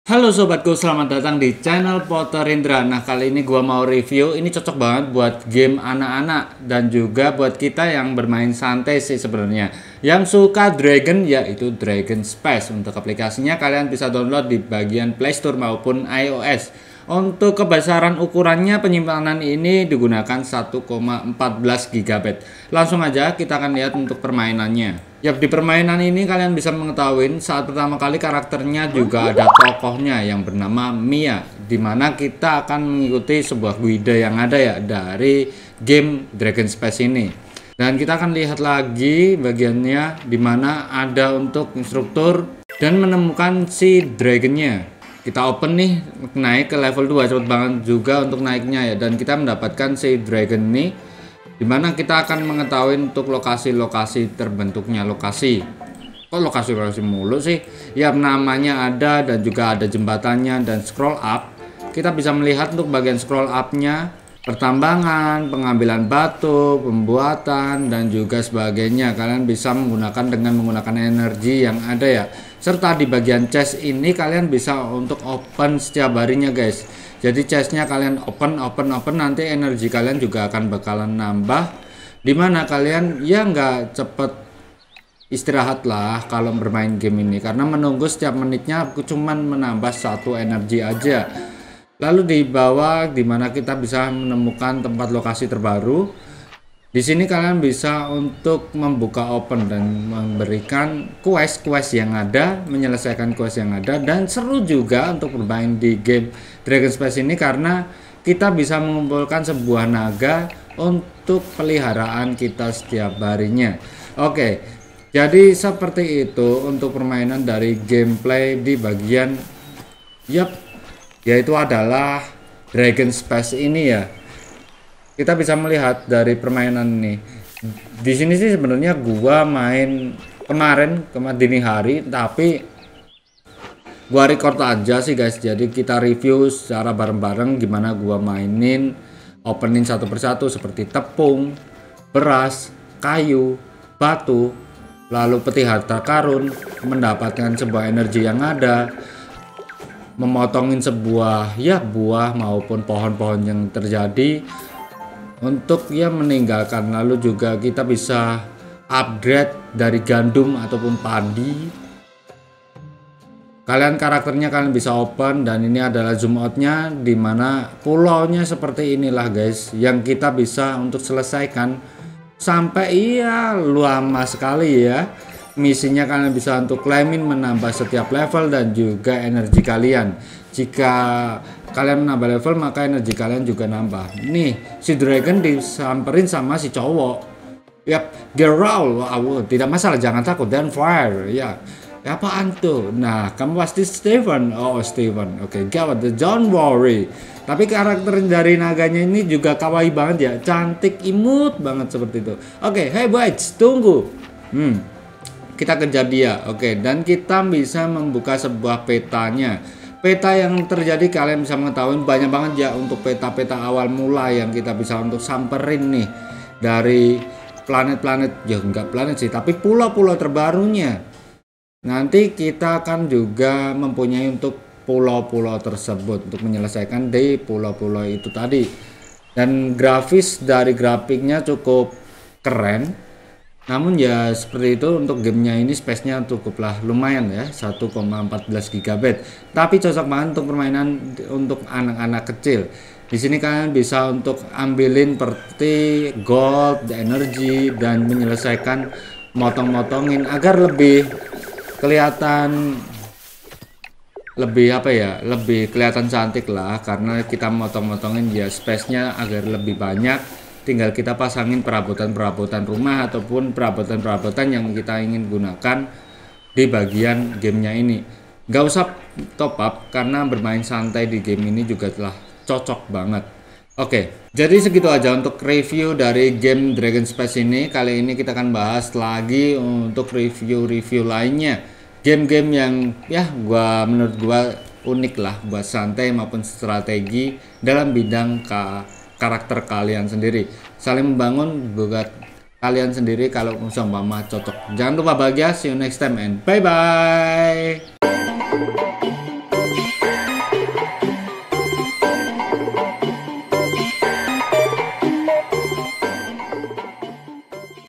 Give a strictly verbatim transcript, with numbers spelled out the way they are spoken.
Halo sobatku, selamat datang di channel Potter Indra. Nah, kali ini gua mau review, ini cocok banget buat game anak-anak dan juga buat kita yang bermain santai sih sebenarnya. Yang suka Dragon, yaitu Dragon Space. Untuk aplikasinya kalian bisa download di bagian Play Store maupun iOS. Untuk kebesaran ukurannya penyimpanan ini digunakan satu koma satu empat gigabyte. Langsung aja kita akan lihat untuk permainannya. Ya, di permainan ini kalian bisa mengetahui saat pertama kali karakternya juga ada tokohnya yang bernama Mia, dimana kita akan mengikuti sebuah guide yang ada ya dari game Dragon Space ini. Dan kita akan lihat lagi bagiannya dimana ada untuk instruktur dan menemukan si dragonnya. Kita open nih, naik ke level dua, cepet banget juga untuk naiknya ya. Dan kita mendapatkan si dragon ini, dimana kita akan mengetahui untuk lokasi-lokasi terbentuknya lokasi. Kok lokasi-lokasi mulu sih? Ya, namanya ada dan juga ada jembatannya. Dan scroll up, kita bisa melihat untuk bagian scroll up-nya, pertambangan, pengambilan batu, pembuatan, dan juga sebagainya. Kalian bisa menggunakan dengan menggunakan energi yang ada ya. Serta di bagian chest ini kalian bisa untuk open setiap harinya guys. Jadi chestnya kalian open, open, open, nanti energi kalian juga akan bakalan nambah. Dimana kalian ya nggak cepet istirahat lah kalau bermain game ini. Karena menunggu setiap menitnya cuman menambah satu energi aja. Lalu di bawah dimana kita bisa menemukan tempat lokasi terbaru. Di sini kalian bisa untuk membuka open dan memberikan quest-quest yang ada, menyelesaikan quest yang ada, dan seru juga untuk bermain di game Dragon Space ini karena kita bisa mengumpulkan sebuah naga untuk peliharaan kita setiap harinya. Oke, jadi seperti itu untuk permainan dari gameplay di bagian yap, yaitu adalah Dragon Space ini ya. Kita bisa melihat dari permainan ini. Di sini sih sebenarnya gua main kemarin kemarin dini hari, tapi gua record aja sih guys. Jadi kita review secara bareng-bareng gimana gua mainin, opening satu persatu seperti tepung, beras, kayu, batu, lalu peti harta karun, mendapatkan sebuah energi yang ada, memotongin sebuah ya buah maupun pohon-pohon yang terjadi untuk ya meninggalkan. Lalu juga kita bisa upgrade dari gandum ataupun padi. Kalian karakternya kalian bisa open dan ini adalah zoom outnya, dimana pulaunya seperti inilah guys yang kita bisa untuk selesaikan sampai iya lama sekali ya. Misinya kalian bisa untuk claimin menambah setiap level dan juga energi kalian. Jika kalian menambah level maka energi kalian juga nambah. Nih si dragon disamperin sama si cowok. Yap, growl. Wow, tidak masalah, jangan takut, dan fire. Ya, apaan tuh? Nah, kamu pasti Steven. Oh, Steven. Oke, okay, gawat. Don't worry. Tapi karakter dari naganya ini juga kawaii banget ya, cantik, imut banget seperti itu. Oke, okay, hey boys, tunggu. Hmm, kita kejar dia. Oke, okay, dan kita bisa membuka sebuah petanya. Peta yang terjadi kalian bisa mengetahui banyak banget ya untuk peta-peta awal mula yang kita bisa untuk samperin nih dari planet-planet, ya enggak planet sih, tapi pulau-pulau terbarunya. Nanti kita akan juga mempunyai untuk pulau-pulau tersebut untuk menyelesaikan di pulau-pulau itu tadi. Dan grafis dari grafiknya cukup keren. Namun ya seperti itu, untuk gamenya ini space-nya cukuplah lumayan ya, satu koma satu empat gigabyte. Tapi cocok banget untuk permainan untuk anak-anak kecil. Di sini kalian bisa untuk ambilin seperti gold, energi, dan menyelesaikan motong-motongin agar lebih kelihatan lebih apa ya, lebih kelihatan cantik lah, karena kita motong-motongin ya space-nya agar lebih banyak. Tinggal kita pasangin perabotan-perabotan rumah ataupun perabotan-perabotan yang kita ingin gunakan di bagian gamenya ini. Gak usah top up karena bermain santai di game ini juga telah cocok banget. Oke, jadi segitu aja untuk review dari game Dragon Space ini. Kali ini kita akan bahas lagi untuk review-review lainnya. Game-game yang ya gua menurut gua unik lah buat santai maupun strategi dalam bidang ka karakter kalian sendiri, saling membangun buat kalian sendiri kalau umpama cocok. Jangan lupa bahagia, see you next time and bye bye.